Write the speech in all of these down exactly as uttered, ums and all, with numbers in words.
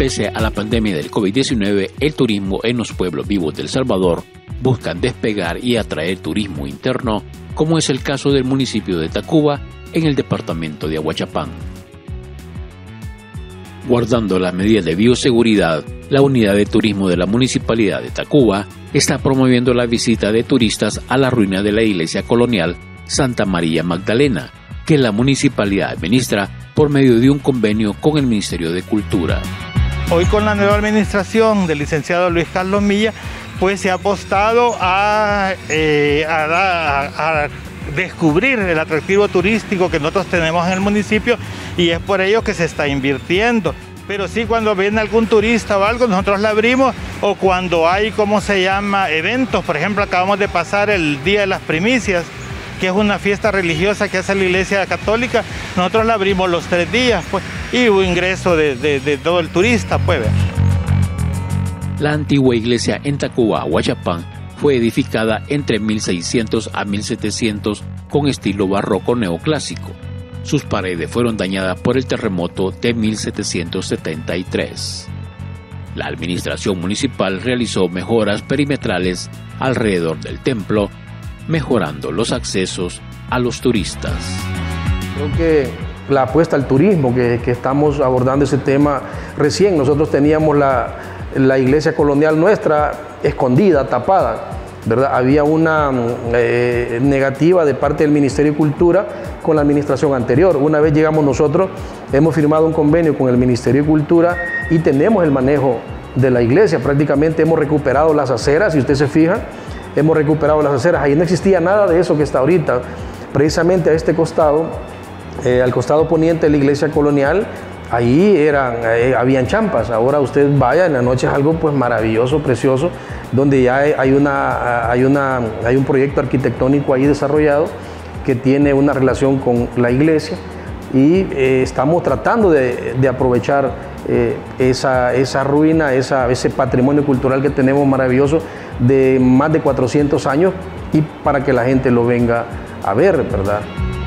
Pese a la pandemia del COVID diecinueve, el turismo en los pueblos vivos de El Salvador buscan despegar y atraer turismo interno, como es el caso del municipio de Tacuba, en el departamento de Ahuachapán. Guardando las medidas de bioseguridad, la unidad de turismo de la municipalidad de Tacuba está promoviendo la visita de turistas a la ruina de la iglesia colonial Santa María Magdalena, que la municipalidad administra por medio de un convenio con el Ministerio de Cultura. Hoy, con la nueva administración del licenciado Luis Carlos Milla, pues se ha apostado a, eh, a, a, a descubrir el atractivo turístico que nosotros tenemos en el municipio, y es por ello que se está invirtiendo. Pero sí, cuando viene algún turista o algo, nosotros la abrimos, o cuando hay, ¿cómo se llama?, eventos. Por ejemplo, acabamos de pasar el Día de las Primicias, que es una fiesta religiosa que hace la Iglesia Católica. Nosotros la abrimos los tres días, pues, y hubo ingreso de, de, de todo el turista, pues. La antigua iglesia en Tacuba, Ahuachapán, fue edificada entre mil seiscientos a mil setecientos con estilo barroco neoclásico. Sus paredes fueron dañadas por el terremoto de mil setecientos setenta y tres. La administración municipal realizó mejoras perimetrales alrededor del templo, mejorando los accesos a los turistas. Creo que la apuesta al turismo, que, que estamos abordando ese tema recién, nosotros teníamos la, la iglesia colonial nuestra escondida, tapada, ¿verdad? Había una eh, negativa de parte del Ministerio de Cultura con la administración anterior. Una vez llegamos nosotros, hemos firmado un convenio con el Ministerio de Cultura y tenemos el manejo de la iglesia. Prácticamente hemos recuperado las aceras, si usted se fija, hemos recuperado las aceras. Ahí no existía nada de eso que está ahorita. Precisamente a este costado, eh, al costado poniente de la iglesia colonial, ahí eran, eh, habían champas. Ahora usted vaya, en la noche es algo pues maravilloso, precioso, donde ya hay, una, hay, una, hay un proyecto arquitectónico ahí desarrollado que tiene una relación con la iglesia, y eh, estamos tratando de, de aprovechar eh, esa, esa ruina, esa, ese patrimonio cultural que tenemos maravilloso de más de cuatrocientos años, y para que la gente lo venga a ver, ¿verdad?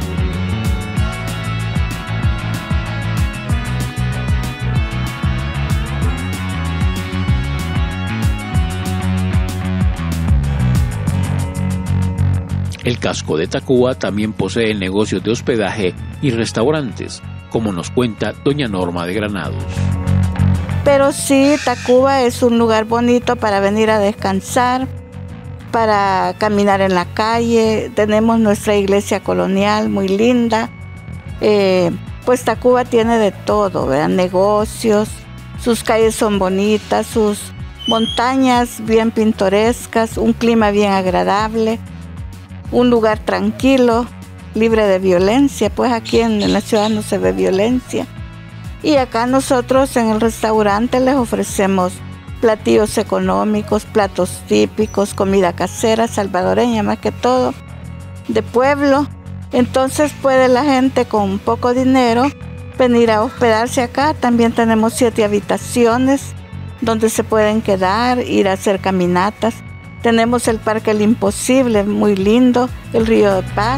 El casco de Tacuba también posee negocios de hospedaje y restaurantes, como nos cuenta doña Norma de Granados. Pero sí, Tacuba es un lugar bonito para venir a descansar, para caminar en la calle. Tenemos nuestra iglesia colonial muy linda. Eh, pues Tacuba tiene de todo, ¿verdad? Negocios, sus calles son bonitas, sus montañas bien pintorescas, un clima bien agradable. Un lugar tranquilo, libre de violencia, pues aquí en, en la ciudad no se ve violencia. Y acá nosotros en el restaurante les ofrecemos platillos económicos, platos típicos, comida casera, salvadoreña más que todo, de pueblo. Entonces puede la gente con poco dinero venir a hospedarse acá. También tenemos siete habitaciones donde se pueden quedar, ir a hacer caminatas. Tenemos el Parque El Imposible, muy lindo, el Río de Paz.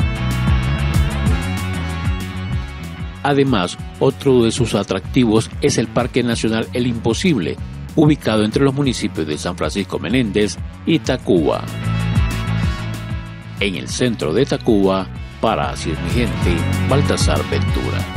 Además, otro de sus atractivos es el Parque Nacional El Imposible, ubicado entre los municipios de San Francisco Menéndez y Tacuba. En el centro de Tacuba, para Así es mi gente, Baltasar Ventura.